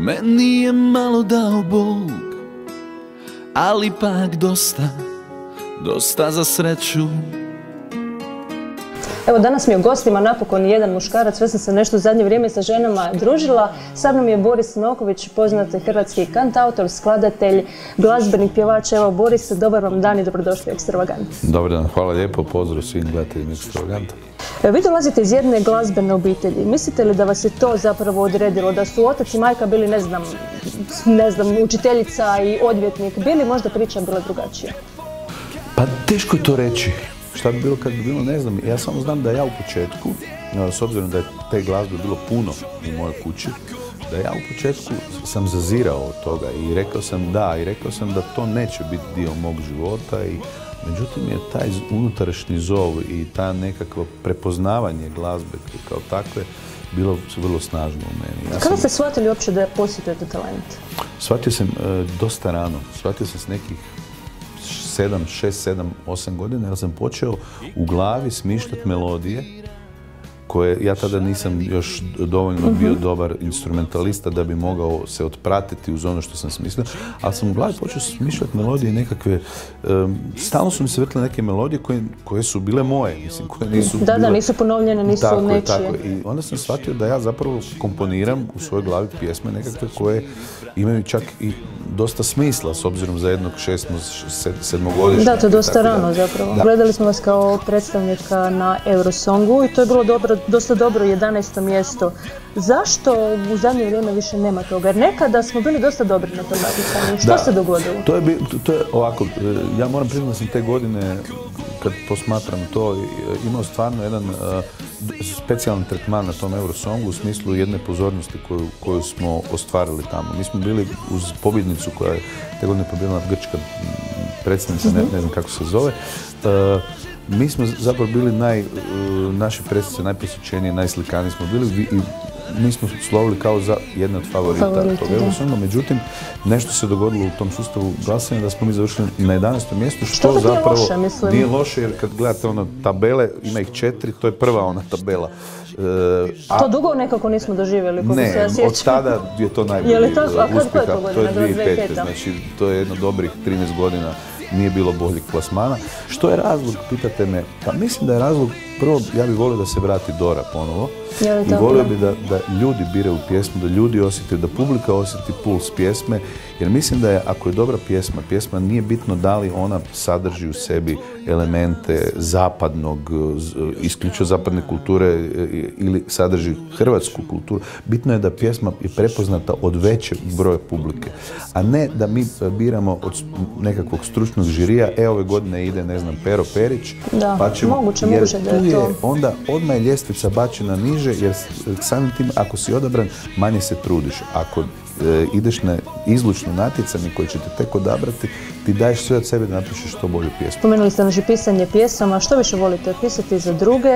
Meni je malo dao Bog, ali ipak dosta, dosta za sreću. Evo, danas mi je u gostima napokon jedan muškarac, sve sam se nešto u zadnje vrijeme sa ženama družila. Sa mnom je Boris Noković, poznati hrvatski kantautor, skladatelj, glazbeni pjevač. Evo, Boris, dobar vam dan i dobrodošli u Ekstravagant. Dobar dan, hvala lijepo, pozdrav svim gledateljima Ekstravaganta. Vi dolazite iz jedne glazbene obitelji. Mislite li da vas je to zapravo odredilo? Da su otac i majka bili, ne znam, učiteljica i odvjetnik? Bili možda priča bila drugačija? Pa teško je to reći. Šta bi bilo kad bi bilo, ne znam. Ja samo znam da ja u početku, s obzirom da je te glazbe bilo puno u mojoj kući, da ja u početku sam zazirao od toga i rekao sam da, i rekao sam da to neće biti dio mog života i međutim je taj unutrašnji zov i ta nekakvo prepoznavanje glazbe kao takve bilo vrlo snažno u meni. Kada ste shvatili uopće da posjedujete talent? Shvatio sam dosta rano. Shvatio sam s nekih 6, 7, 8 godina, jer sam počeo u glavi smišljati melodije koje ja tada nisam još dovoljno bio dobar instrumentalista da bi mogao se otpratiti uz ono što sam smislio, ali sam u glavi počeo smišljati melodije nekakve, stalno su mi se vrtile neke melodije koje su bile moje, mislim, koje nisu bile... Da, nisu ponovljene, nisu nečije. Tako. I onda sam shvatio da ja zapravo komponiram u svojoj glavi pjesme nekakve koje imaju čak i dosta smisla s obzirom za jednog 7-godišnjaka. Da, to je dosta rano zapravo. Da. Gledali smo vas kao predstavnika na Eurosongu i to je bilo dosta dobro 11. mjesto. Zašto u zadnje vrijeme više nema toga? Jer nekada smo bili dosta dobri na tom natjecanju. Što se dogodilo? To je ovako, ja moram priznati da sam te godine, kad posmatram to, imao stvarno jedan specijalan tretman na tom Eurosongu u smislu jedne pozornosti koju smo ostvarili tamo. Mi smo bili uz pobjednicu koja je te godine pobjedila grčka predstavnica, ne znam kako se zove. Mi smo zapravo bili naše predstavnice najposjećenije, najslikaniji smo bili i mi smo slovili kao za jedne od favorita tog Eurosonga. Međutim, nešto se dogodilo u tom sustavu glasanja da smo mi završili na 11. mjestu, što zapravo nije loše, jer kad gledate ono tabele, ima ih 4, to je prva ona tabela. To dugo nekako nismo doživjeli, koliko se ja sjećam. Od tada je to najbolji uspjeha, to je 2005. Znači, to je jedno dobrih 13 godina. Nije bilo boljeg plasmana. Što je razlog, pitate me? Pa mislim da je razlog, prvo ja bih volio da se vrati Dora ponovo. I volio bih da ljudi biraju pjesmu, da ljudi osjeti, da publika osjeti puls pjesme. Jer mislim da je, ako je dobra pjesma nije bitno da li ona sadrži u sebi elemente zapadnog, isključivo zapadne kulture ili sadrži hrvatsku kulturu. Bitno je da pjesma je prepoznata od većeg broja publike. A ne da mi biramo od nekakvog stručnog žirija, ove godine ide, ne znam, Pero Perić. Da, pa ćemo, moguće da je to. Onda odmah je ljestvica bačena niže, jer samim tim, ako si odabran, manje se trudiš. Ako ideš na izlučno natjecanje koje ćete tek odabrati, ti daješ sve od sebe da napišeš što bolju pjesmu. Spomenuli ste naše pisanje pjesama, što više volite, pisati za druge?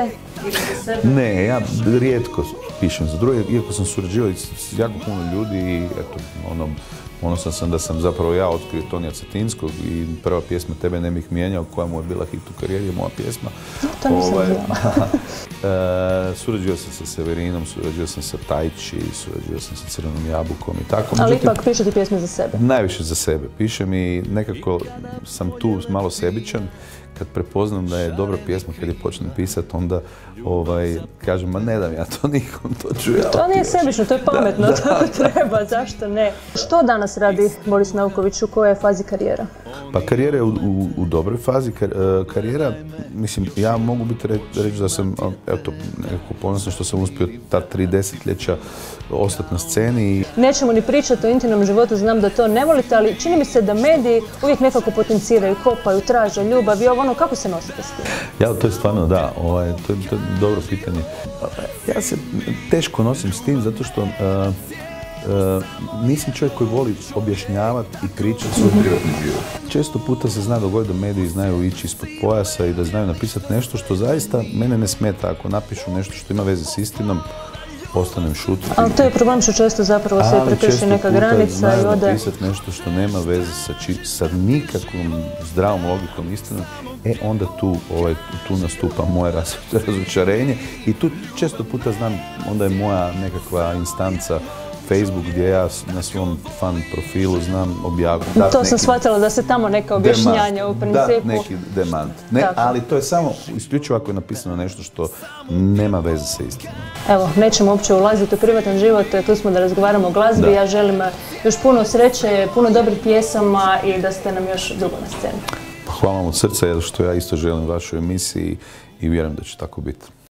Ne, ja rijetko pišem za druge, iako sam surađivao s jako puno ljudi i eto, ponosan sam da sam zapravo ja otkrio Tonija Cetinskog i prva pjesma Tebe ne bih mijenjao, koja mu je bila hit u karijeri, je moja pjesma. To nisam znala. Surađivao sam sa Severinom, surađivao sam sa Tajči, surađivao sam sa Crvenom jabukom i tako. Ali ipak pišete pjesme za sebe? Najviše za sebe. Pišem i nekako sam tu malo sebičan. Kad prepoznam da je dobra pjesma, kad je počnem pisati, onda kažem, ma ne dam ja to nikom, to ću ja. To nije sebično, to je pametno, to treba, zašto ne? Što danas radi Boris Noković, u kojoj je fazi karijera? Pa karijera je u dobroj fazi. Karijera, mislim, ja mogu biti reći da sam, eto, nekako ponosan što sam uspio ta 3 desetljeća ostati na sceni. Nećemo ni pričati o intimnom životu, znam da to ne volite, ali čini mi se da mediji uvijek nekako potenciraju, kopaju, traže ljubav i ono, kako se nosite s tim? Ja, to je stvarno, da, to je dobro pitanje. Ja se teško nosim s tim zato što nisam čovjek koji voli objašnjavati i pričati svoj privatni život. Često puta se zna dogoditi da mediji znaju ići ispod pojasa i da znaju napisati nešto što zaista mene ne smeta. Ako napišu nešto što ima veze s istinom, ostanem šutiti. Ali to je problem što često zapravo se prekrši neka granica i ode... Ali često puta napisati nešto što nema veze sa nikakvom zdravom logikom istinom, onda tu nastupa moje razočarenje i tu često puta znam, onda je moja nekakva instanca Facebook gdje ja na svom fan profilu znam objaviti. To sam shvatila da se tamo neka objašnjanja u principu. Da, neki demant. Ne, ali to je samo isključivo ako je napisano nešto što nema veze sa istinom. Evo, nećemo uopće ulaziti u privatan život, tu smo da razgovaramo o glazbi. Ja želim još puno sreće, puno dobrih pjesama i da ste nam još dugo na sceni. Hvala vam od srca, jer što ja isto želim vašoj emisiji i vjerujem da će tako biti.